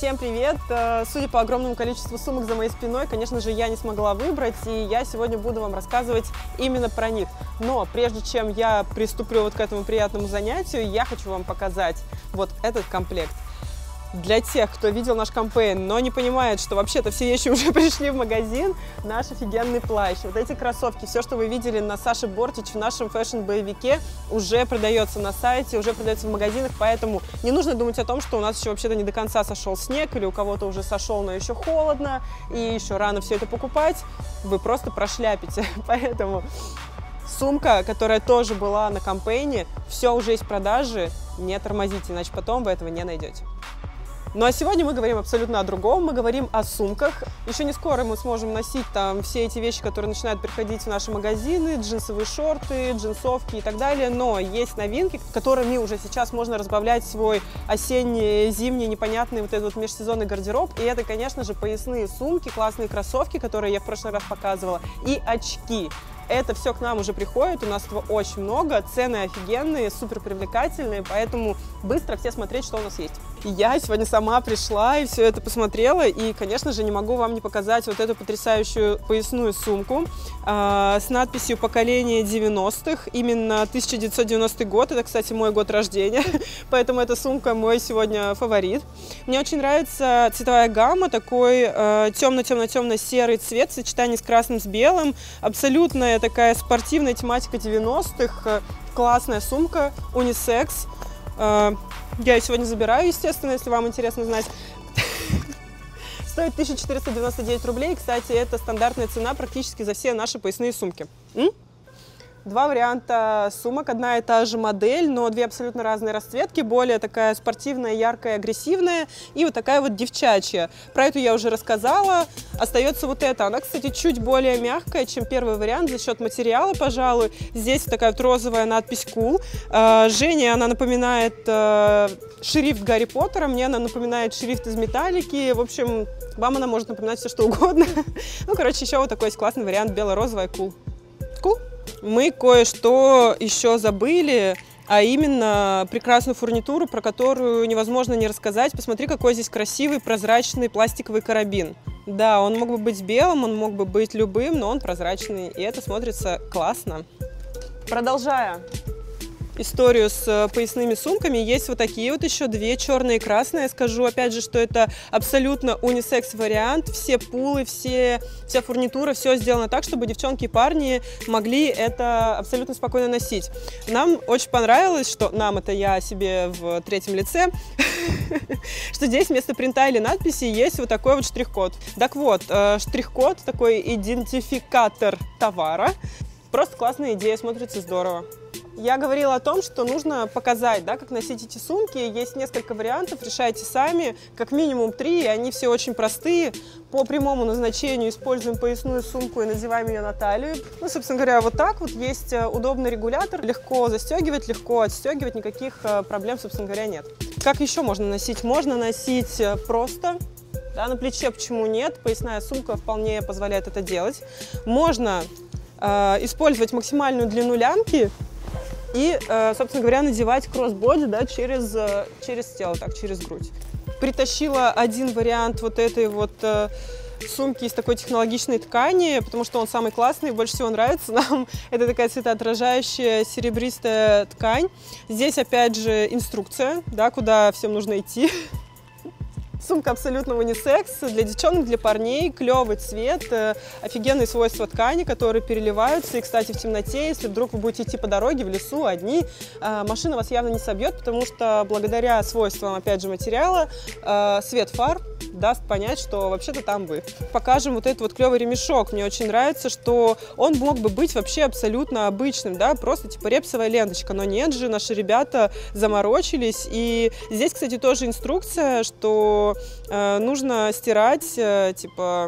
Всем привет! Судя по огромному количеству сумок за моей спиной, конечно же, я не смогла выбрать, и я сегодня буду вам рассказывать именно про них. Но прежде чем я приступлю вот к этому приятному занятию, я хочу вам показать вот этот комплект. Для тех, кто видел наш кампейн, но не понимает, что вообще-то все вещи уже пришли в магазин, наш офигенный плащ. Вот эти кроссовки, все, что вы видели на Саше Бортич в нашем фэшн-боевике, уже продается на сайте, уже продается в магазинах, поэтому не нужно думать о том, что у нас еще вообще-то не до конца сошел снег, или у кого-то уже сошел, но еще холодно, и еще рано все это покупать. Вы просто прошляпите, поэтому... Сумка, которая тоже была на кампейне, все уже есть в продаже, не тормозите, иначе потом вы этого не найдете. Ну а сегодня мы говорим абсолютно о другом, мы говорим о сумках. Еще не скоро мы сможем носить там все эти вещи, которые начинают приходить в наши магазины, джинсовые шорты, джинсовки и так далее, но есть новинки, которыми уже сейчас можно разбавлять свой осенний, зимний, непонятный вот этот вот межсезонный гардероб. И это, конечно же, поясные сумки, классные кроссовки, которые я в прошлый раз показывала, и очки. Это все к нам уже приходит, у нас этого очень много, цены офигенные, супер привлекательные, поэтому быстро все смотреть, что у нас есть. Я сегодня сама пришла и все это посмотрела, и, конечно же, не могу вам не показать вот эту потрясающую поясную сумку с надписью «Поколение 90-х», именно 1990 год, это, кстати, мой год рождения, поэтому эта сумка мой сегодня фаворит. Мне очень нравится цветовая гамма, такой темно-темно-темно-серый цвет в сочетании с красным, с белым, абсолютная такая спортивная тематика 90-х, классная сумка, унисекс. Я ее сегодня забираю, естественно, если вам интересно знать. Стоит 1499 рублей. Кстати, это стандартная цена практически за все наши поясные сумки. Два варианта сумок, одна и та же модель, но две абсолютно разные расцветки, более такая спортивная, яркая, агрессивная и вот такая вот девчачья. Про эту я уже рассказала. Остается вот эта. Она, кстати, чуть более мягкая, чем первый вариант за счет материала, пожалуй. Здесь такая вот розовая надпись «Cool». Жене она напоминает шрифт Гарри Поттера, мне она напоминает шрифт из металлики. В общем, вам она может напоминать все, что угодно. Ну, короче, еще вот такой есть классный вариант бело-розовая «Cool». Cool? Мы кое-что еще забыли, а именно прекрасную фурнитуру, про которую невозможно не рассказать. Посмотри, какой здесь красивый прозрачный пластиковый карабин. Да, он мог бы быть белым, он мог бы быть любым, но он прозрачный, и это смотрится классно. Продолжая историю с поясными сумками, есть вот такие вот еще две, черные и красные. Я скажу опять же, что это абсолютно унисекс вариант. Все пулы, вся фурнитура, все сделано так, чтобы девчонки и парни могли это абсолютно спокойно носить. Нам очень понравилось, что нам, это я себе в третьем лице, что здесь вместо принта или надписи есть вот такой вот штрих-код. Так вот, штрих-код, такой идентификатор товара. Просто классная идея, смотрится здорово. Я говорила о том, что нужно показать, да, как носить эти сумки. Есть несколько вариантов, решайте сами, как минимум 3, и они все очень простые. По прямому назначению используем поясную сумку и надеваем ее на талию. Ну, собственно говоря, вот так вот. Есть удобный регулятор, легко застегивать, легко отстегивать, никаких проблем, собственно говоря, нет. Как еще можно носить? Можно носить просто, да, на плече, почему нет? Поясная сумка вполне позволяет это делать. Можно использовать максимальную длину лямки и, собственно говоря, надевать кроссбоди, да, через тело, так, через грудь. Притащила один вариант вот этой вот сумки из такой технологичной ткани, потому что он самый классный, больше всего нравится нам. Это такая цветоотражающая серебристая ткань. Здесь, опять же, инструкция, да, куда всем нужно идти. Сумка абсолютно унисекс, для девчонок, для парней, клевый цвет, офигенные свойства ткани, которые переливаются. И, кстати, в темноте, если вдруг вы будете идти по дороге, в лесу, одни, машина вас явно не собьет, потому что благодаря свойствам, опять же, материала, свет фар даст понять, что вообще-то там вы. Покажем вот этот вот клевый ремешок. Мне очень нравится, что он мог бы быть вообще абсолютно обычным, да, просто типа репсовая ленточка, но нет же, наши ребята заморочились. И здесь, кстати, тоже инструкция, что нужно стирать, типа,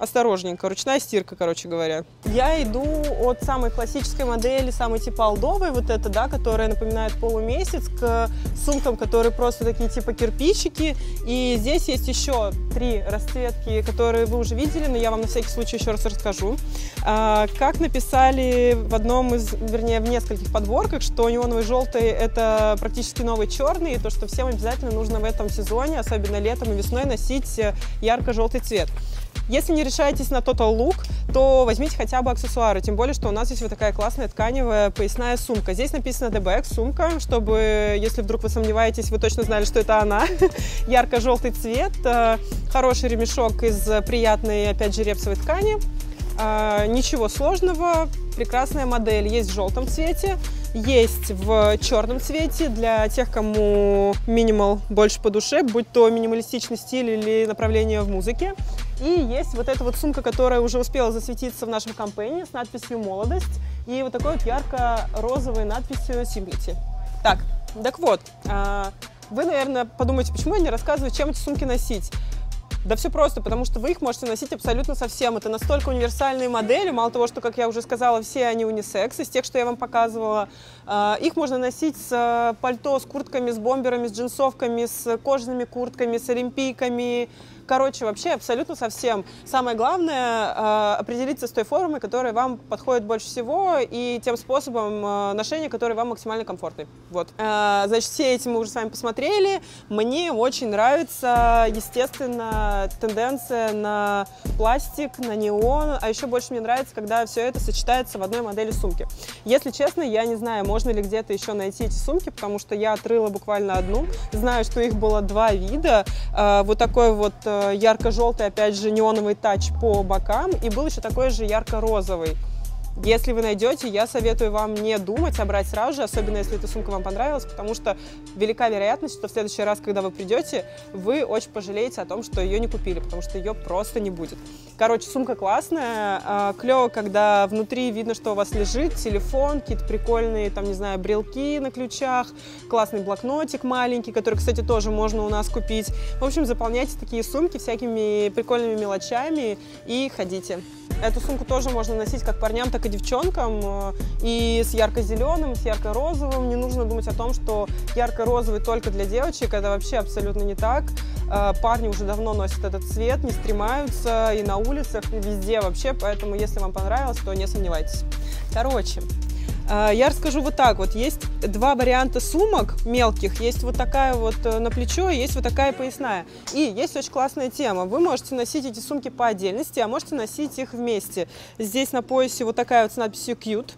осторожненько, ручная стирка, короче говоря. Я иду от самой классической модели, самой типа олдовой, вот это, да, которая напоминает полумесяц, к сумкам, которые просто такие типа кирпичики. И здесь есть еще 3 расцветки, которые вы уже видели, но я вам на всякий случай еще раз расскажу. Как написали в одном из, вернее, в нескольких подборках, что неоновый желтый — это практически новый черный, и то, что всем обязательно нужно в этом сезоне, особенно летом и весной, носить ярко-желтый цвет. Если не решаетесь на Total Look, то возьмите хотя бы аксессуары, тем более, что у нас есть вот такая классная тканевая поясная сумка. Здесь написано DBX сумка, чтобы, если вдруг вы сомневаетесь, вы точно знали, что это она. Ярко-желтый цвет, хороший ремешок из приятной, опять же, репсовой ткани. Ничего сложного, прекрасная модель. Есть в желтом цвете, есть в черном цвете для тех, кому минимал больше по душе, будь то минималистичный стиль или направление в музыке. И есть вот эта вот сумка, которая уже успела засветиться в нашем кампейне с надписью «Молодость» и вот такой вот ярко-розовой надписью «Simplicity». Так вот, вы, наверное, подумаете, почему я не рассказываю, чем эти сумки носить. Да все просто, потому что вы их можете носить абсолютно со всем. Это настолько универсальные модели, мало того, что, как я уже сказала, все они унисекс, из тех, что я вам показывала. Их можно носить с пальто, с куртками, с бомберами, с джинсовками, с кожаными куртками, с олимпийками. Короче, вообще абсолютно со всем. Самое главное — определиться с той формой, которая вам подходит больше всего, и тем способом ношения, который вам максимально комфортный. Вот. Значит, все эти мы уже с вами посмотрели. Мне очень нравится, естественно, тенденция на пластик, на неон, а еще больше мне нравится, когда все это сочетается в одной модели сумки. Если честно, я не знаю, можно ли где-то еще найти эти сумки, потому что я отрыла буквально одну. Знаю, что их было 2 вида. Вот такой вот ярко-желтый, опять же, неоновый тач по бокам, и был еще такой же ярко-розовый. Если вы найдете, я советую вам не думать, а брать сразу же, особенно если эта сумка вам понравилась, потому что велика вероятность, что в следующий раз, когда вы придете, вы очень пожалеете о том, что ее не купили, потому что ее просто не будет. Короче, сумка классная, клево, когда внутри видно, что у вас лежит телефон, какие-то прикольные, там, не знаю, брелки на ключах, классный блокнотик маленький, который, кстати, тоже можно у нас купить. В общем, заполняйте такие сумки всякими прикольными мелочами и ходите. Эту сумку тоже можно носить как парням, так и девчонкам, и с ярко-зеленым, с ярко-розовым. Не нужно думать о том, что ярко-розовый только для девочек, это вообще абсолютно не так. Парни уже давно носят этот цвет, не стремаются и на улицах, и везде вообще, поэтому если вам понравилось, то не сомневайтесь. Короче, я расскажу вот так вот. Есть 2 варианта сумок мелких. Есть вот такая вот на плечо, и есть вот такая поясная. И есть очень классная тема. Вы можете носить эти сумки по отдельности, а можете носить их вместе. Здесь на поясе вот такая вот с надписью «Cute».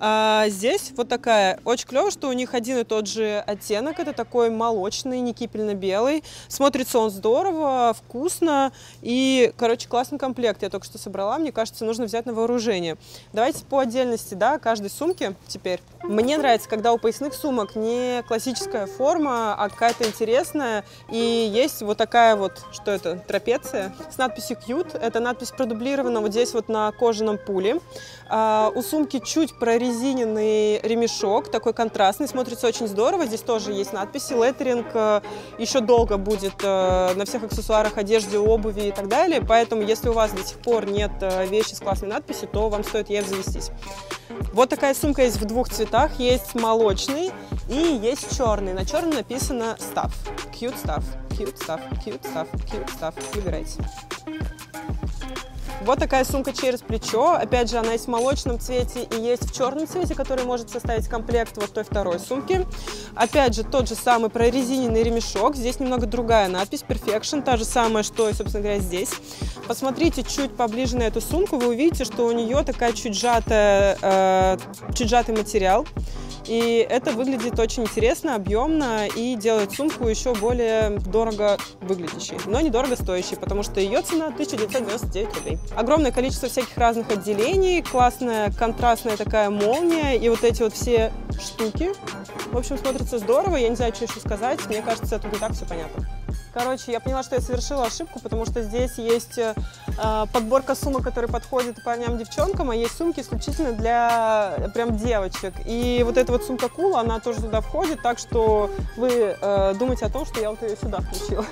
Здесь вот такая. Очень клево, что у них один и тот же оттенок. Это такой молочный, не кипельно-белый. Смотрится он здорово, вкусно. И, короче, классный комплект. Я только что собрала. Мне кажется, нужно взять на вооружение. Давайте по отдельности, да, каждой сумки теперь. Мне нравится, когда у поясных сумок не классическая форма, а какая-то интересная. И есть вот такая вот, что это, трапеция с надписью «Cute». Эта надпись продублирована вот здесь вот на кожаном пуле. У сумки чуть прорезиненный ремешок, такой контрастный, смотрится очень здорово. Здесь тоже есть надписи, леттеринг, еще долго будет на всех аксессуарах, одежде, обуви и так далее. Поэтому, если у вас до сих пор нет вещи с классной надписью, то вам стоит ей обзавестись. Вот такая сумка есть в 2 цветах. Есть молочный и есть черный. На черном написано «Stuff». Cute stuff, cute stuff, cute stuff, cute stuff. Выбирайте. Вот такая сумка через плечо. Опять же, она есть в молочном цвете и есть в черном цвете, который может составить комплект вот той второй сумки. Опять же, тот же самый прорезиненный ремешок. Здесь немного другая надпись «Perfection», та же самая, что и, собственно говоря, здесь. Посмотрите чуть поближе на эту сумку, вы увидите, что у нее такая чуть сжатый материал. И это выглядит очень интересно, объемно и делает сумку еще более дорого выглядящей, но недорого стоящей, потому что ее цена 1999 рублей. Огромное количество всяких разных отделений, классная контрастная такая молния и вот эти вот все штуки. В общем, смотрится здорово, я не знаю, что еще сказать, мне кажется, тут не так все понятно. Короче, я поняла, что я совершила ошибку, потому что здесь есть подборка сумок, которые подходят парням, девчонкам, а есть сумки исключительно для прям девочек. И вот эта вот сумка Cool, она тоже туда входит, так что вы думаете о том, что я вот ее сюда включила.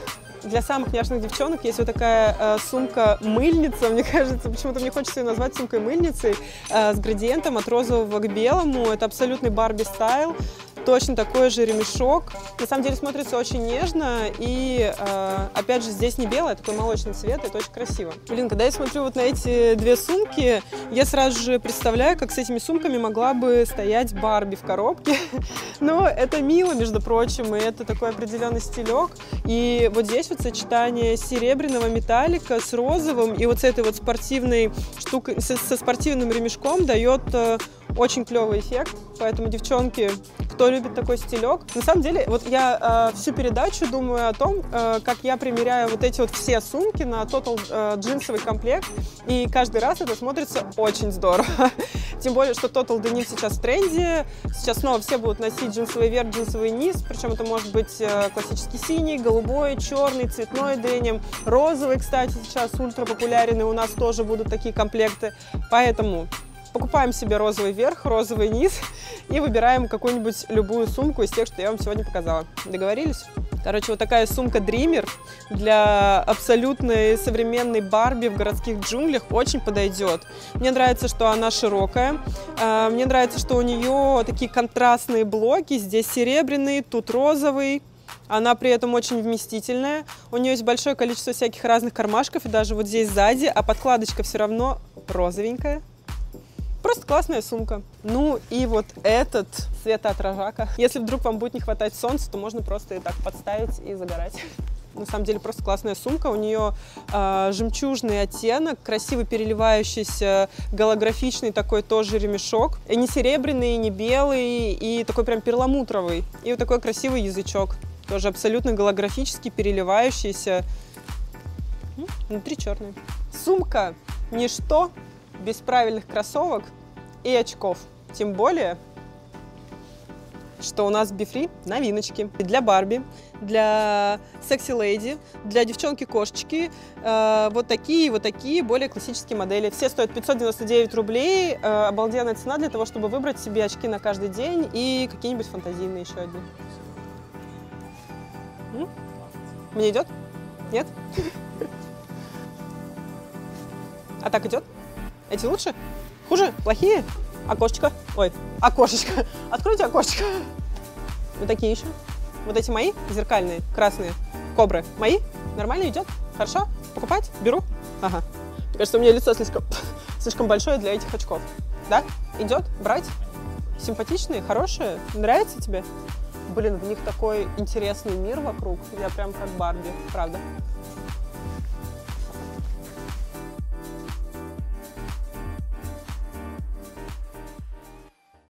для самых няшных девчонок есть вот такая сумка-мыльница, мне кажется, почему-то мне хочется ее назвать сумкой-мыльницей, с градиентом от розового к белому. Это абсолютный Барби стайл. Точно такой же ремешок. На самом деле смотрится очень нежно. И, опять же, здесь не белый, а такой молочный цвет. Это очень красиво. Блин, когда я смотрю вот на эти две сумки, я сразу же представляю, как с этими сумками могла бы стоять Барби в коробке. Но это мило, между прочим, и это такой определенный стилек. И вот здесь вот сочетание серебряного металлика с розовым и вот с этой вот спортивной штукой, со спортивным ремешком дает очень клевый эффект. Поэтому, девчонки, кто любит такой стилек, на самом деле, вот я всю передачу думаю о том, как я примеряю вот эти вот все сумки на Total джинсовый комплект, и каждый раз это смотрится очень здорово. Тем более, что Total Denim сейчас в тренде, сейчас снова все будут носить джинсовый верх, джинсовый низ, причем это может быть классический синий, голубой, черный, цветной деним, розовый, кстати, сейчас ультра популярен, и у нас тоже будут такие комплекты, поэтому покупаем себе розовый верх, розовый низ и выбираем какую-нибудь любую сумку из тех, что я вам сегодня показала. Договорились? Короче, вот такая сумка Dreamer для абсолютной современной Барби в городских джунглях очень подойдет. Мне нравится, что она широкая. Мне нравится, что у нее такие контрастные блоки. Здесь серебряный, тут розовый. Она при этом очень вместительная. У нее есть большое количество всяких разных кармашков, и даже вот здесь сзади, а подкладочка все равно розовенькая. Просто классная сумка. Ну и вот этот светоотражака. Если вдруг вам будет не хватать солнца, то можно просто и так подставить и загорать. На самом деле просто классная сумка. У нее жемчужный оттенок, красиво переливающийся, голографичный такой тоже ремешок. И не серебряный, и не белый, и такой прям перламутровый. И вот такой красивый язычок. Тоже абсолютно голографический, переливающийся. Внутри черный. Сумка ничто без правильных кроссовок и очков. Тем более, что у нас BeFree новиночки. Для Барби, для секси-леди, для девчонки-кошечки вот такие более классические модели. Все стоят 599 рублей. Обалденная цена для того, чтобы выбрать себе очки на каждый день и какие-нибудь фантазийные еще одни. Мне идет? Нет? А так идет? Эти лучше? Хуже? Плохие? Окошечко. Ой, окошечко. Откройте окошечко. Вот такие еще. Вот эти мои, зеркальные, красные, кобры. Мои? Нормально идет? Хорошо? Покупать? Беру? Ага. Мне кажется, у меня лицо слишком большое для этих очков. Да? Идет? Брать? Симпатичные? Хорошие? Нравится тебе? Блин, в них такой интересный мир вокруг. Я прям как Барби, правда.